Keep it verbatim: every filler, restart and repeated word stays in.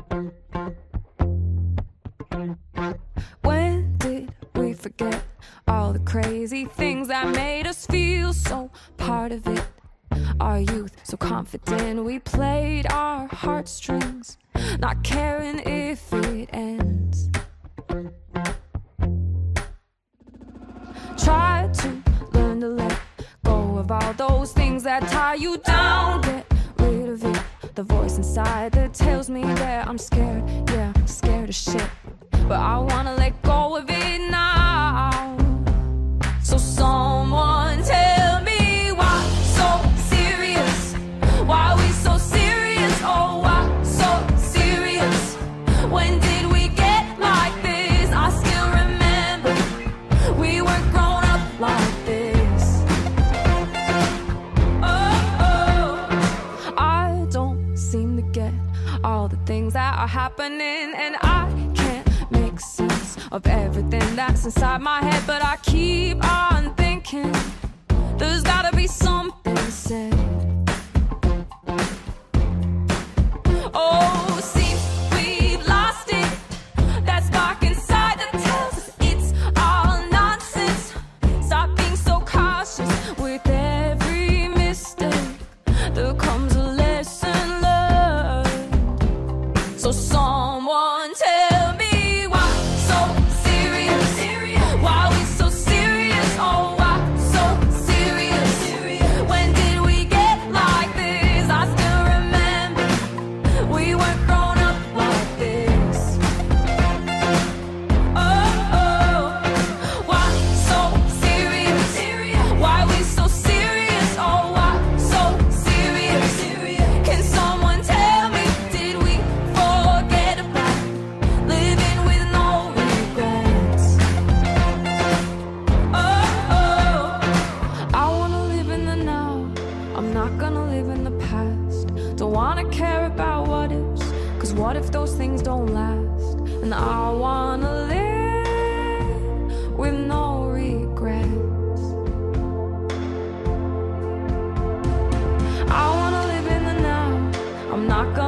When did we forget all the crazy things that made us feel so part of it? Our youth, so confident, we played our heartstrings, not caring if it ends. Try to learn to let go of all those things that tie you down. Get rid of it, the voice inside that tells me that I'm scared. Yeah, scared of shit, but I wanna let go of it now. So someone tell me why so serious? Why we so serious? Oh, why so serious? When did we get like this? I still remember we were grown up like this. Oh, oh. I don't seem to get all the things that are happening, and I can't make sense of everything that's inside my head, but I keep on thinking there's gotta be something said. Oh, seems we've lost it. That spark inside that tells us it's all nonsense. Stop being so cautious. With every mistake there comes a lesson learned. So someone tell me why so serious? Why we so serious? Oh, why so serious? When did we get like this? I still remember we weren't grown up like this. Oh, oh. Why so serious? Why we so serious? Oh, why so serious? Can someone tell me, did we forget about living with no regrets? Oh, oh. I wanna live in the now, I'm not gonna live in the past. Don't wanna care about what ifs, cause what if those things don't last? And I wanna live with no regrets. I wanna live in the now, I'm not gonna